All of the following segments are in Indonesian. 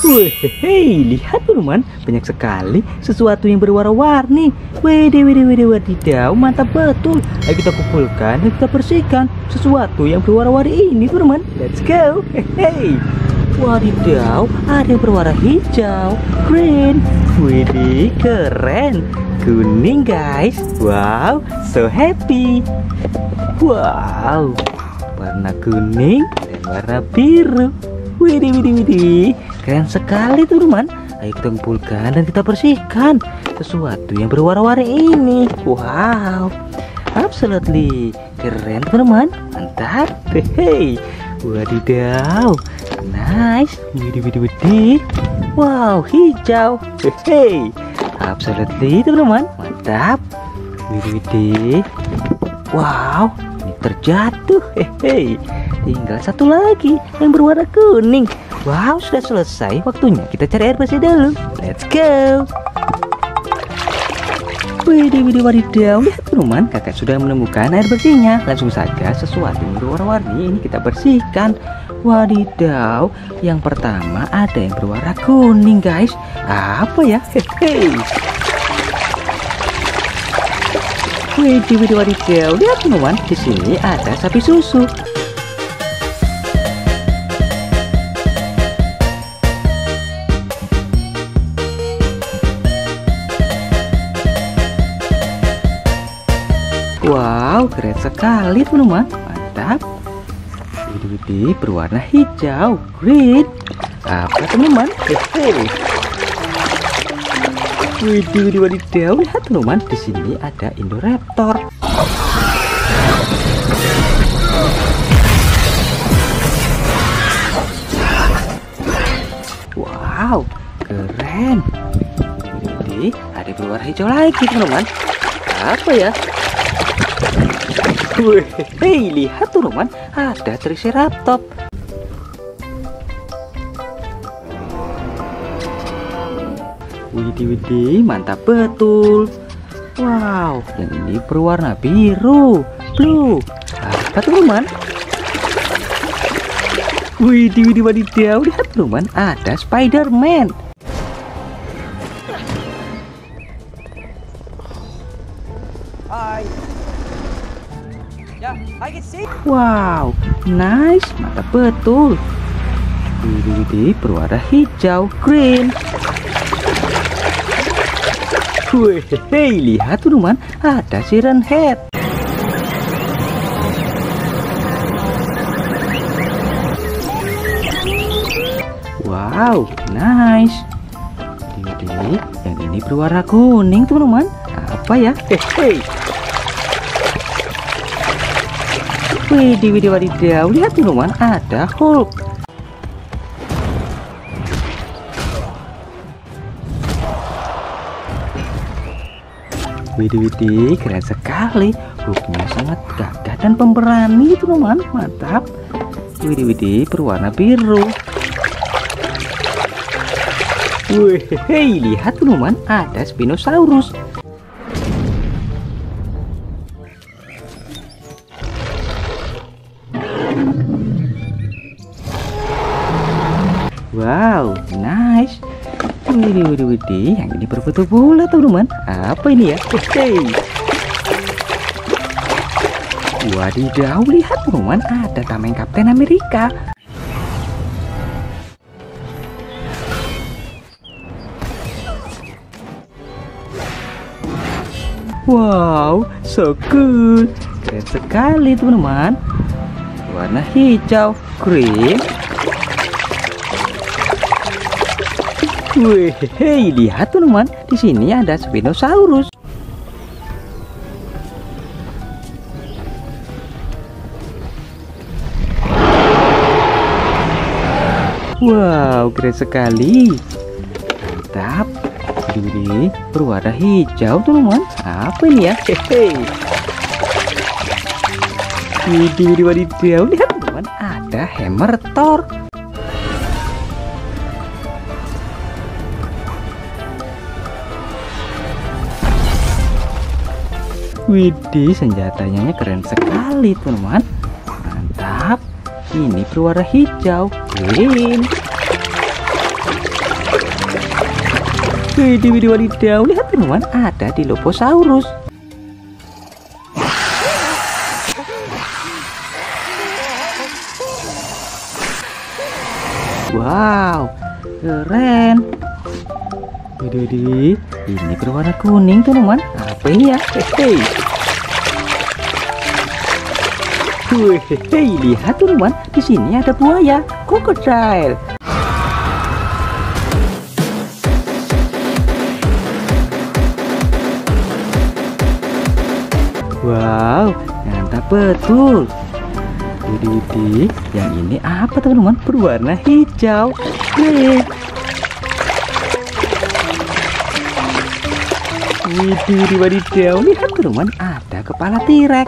Wih, lihat teman, banyak sekali sesuatu yang berwarna-warni. Wadidaw, mantap betul. Ayo kita kumpulkan dan kita bersihkan sesuatu yang berwarna-warni ini teman. Let's go. Hehehe. Wadidaw, ada yang berwarna hijau, green, widih, keren, kuning guys. Wow, so happy. Wow, warna kuning dan warna biru. Widih, keren sekali teman. Ayo kita kumpulkan dan kita bersihkan sesuatu yang berwarna-warni ini. Wow, absolutely keren teman. Mantap. Hehehe. Wadidaw, nice. Widih. Wow, hijau. Hehehe. Absolutely teman-teman. Mantap. Widih. Wow, ini terjatuh. Hehehe. Tinggal satu lagi yang berwarna kuning. Wow, sudah selesai. Waktunya kita cari air bersih dulu. Let's go. Wadidaw. Lihat teman, kakak sudah menemukan air bersihnya. Langsung saja sesuatu yang berwarna-warni ini kita bersihkan. Wadidaw, yang pertama ada yang berwarna kuning guys. Apa ya? Hehehe. Wadidaw. Lihat teman, di sini ada sapi susu. Wow, keren sekali teman-teman. Mantap. Widih, berwarna hijau, green. Apa teman-teman? Wadidaw. Lihat teman-teman, di sini ada Indoraptor. Wow, keren. Widih, ada berwarna hijau lagi teman-teman. Apa ya? Hei, lihat teman, ada Triceratops. Widih, mantap betul. Wow, yang ini berwarna biru, blue. Apa teman? Wadidaw, lihat teman, ada Spider-Man. Wow, nice, mantap betul. Widih, berwarna hijau, green. Hei, lihat teman, ada Siren Head. Wow, nice. Widih, yang ini berwarna kuning teman-teman. Apa ya? Hehehe. Wadidaw, lihat teman, ada Hulk. Widih, keren sekali. Hulknya sangat gagah dan pemberani teman, mantap. Widih, berwarna biru. Hei, lihat teman, ada Spinosaurus. Wow, nice. Widih, yang ini berbentuk bola teman-teman. Apa ini ya? Hey. Wadidaw, lihat teman-teman, ada tameng Kapten Amerika. Wow, so cool. Keren sekali teman-teman. Warna hijau, green. Hei, lihat teman-teman, di sini ada Spinosaurus. Wow, keren sekali. Mantap. Ini berwarna hijau teman-teman. Apa ini ya? Hehehe. Wadidaw, lihat teman-teman, ada hammer Thor. Widih, senjatanya keren sekali teman-teman. Mantap. Ini berwarna hijau, green. Wadidaw, lihat teman-teman, ada Dilophosaurus. Wow, keren. Widih, ini berwarna kuning teman-teman. Apa ini ya? Hei, lihat teman-teman, di sini ada buaya, crocodile. Wow, mantap betul. Widih, yang ini apa teman-teman? Berwarna hijau. Wadidaw, lihat teman-teman, ada kepala T-Rex.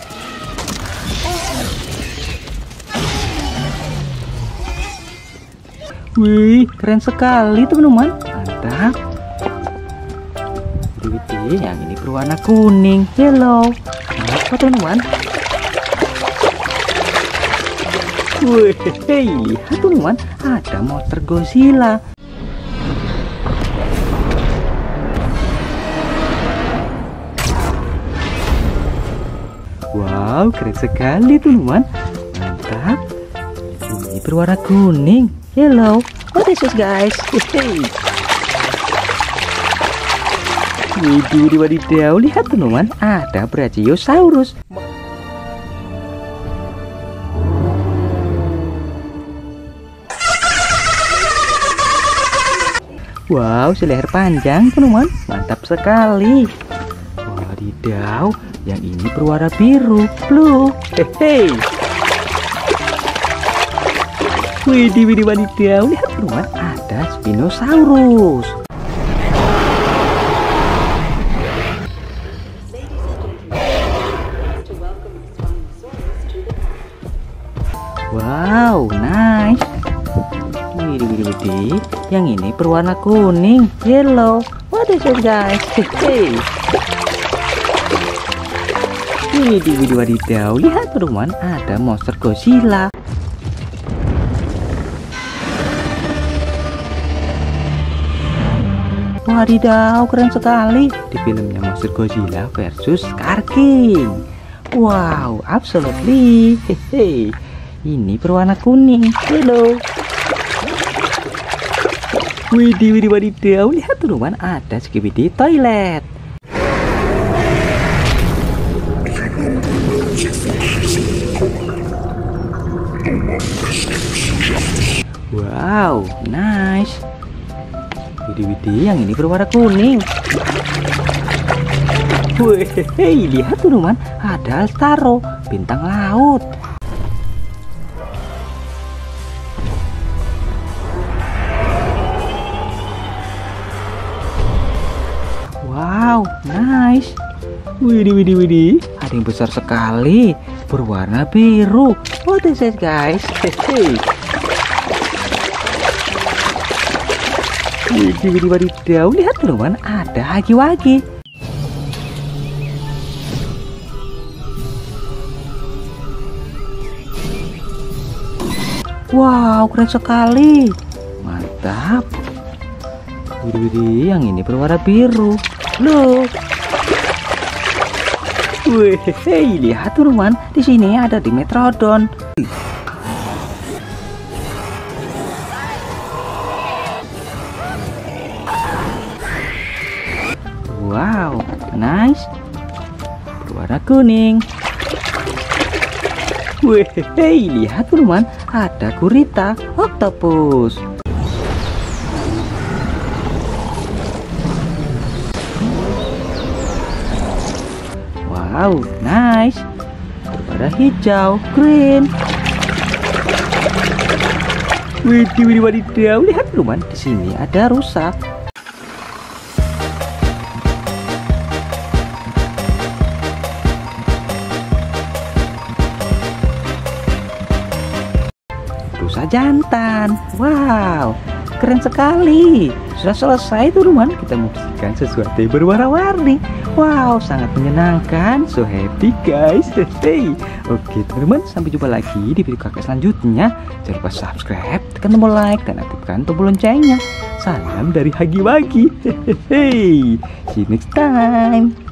Wih, keren sekali teman-teman, mantap. Widih, yang ini berwarna kuning, yellow. Apa teman-teman? Wih, lihat teman-teman, ada monster Godzilla. Wow, keren sekali teman-teman, mantap. Ini berwarna kuning, yellow. What is this guys? Wadidaw, lihat teman-teman, ada Brachiosaurus. Wow, seleher panjang teman-teman, mantap sekali. Wadidaw, yang ini berwarna biru, blue. Wadidaw, lihat teman-teman, ada Spinosaurus. Wow, nice. Widih, yang ini berwarna kuning, yellow. What is it guys? Wadidaw, lihat teman-teman, ada monster Godzilla. Wadidaw, keren sekali. Di filmnya Monster Godzilla versus Scar King. Wow, absolutely. Ini berwarna kuning, yellow. Wadidaw, lihat teman-teman, ada Skibidi toilet. Wow, nice. Widih, yang ini berwarna kuning. Wih, lihat teman-teman, ada Altaro, bintang laut. Wow, nice. Widih, ada yang besar sekali, berwarna biru. What is it guys? Wadidaw, lihat teman-teman, ada Hagi-Wagi. Wow, keren sekali, mantap. Widih, yang ini berwarna biru. Look. Wih, lihat teman-teman, di sini ada Dimetrodon. Wow, nice. Berwarna kuning. Wih, lihat teman-teman, ada gurita octopus. Wow, nice. Berwarna hijau, green. Wadidaw, lihat teman-teman, di sini ada rusa. Rusa jantan. Wow, keren sekali. Sudah selesai teman-teman, kita membersihkan sesuatu yang berwarna-warni. Wow, sangat menyenangkan. So happy guys. Oke teman-teman, sampai jumpa lagi di video kakak selanjutnya. Jangan lupa subscribe, tekan tombol like, dan aktifkan tombol loncengnya. Salam dari Hagi Wagi. Hehehe. See you next time.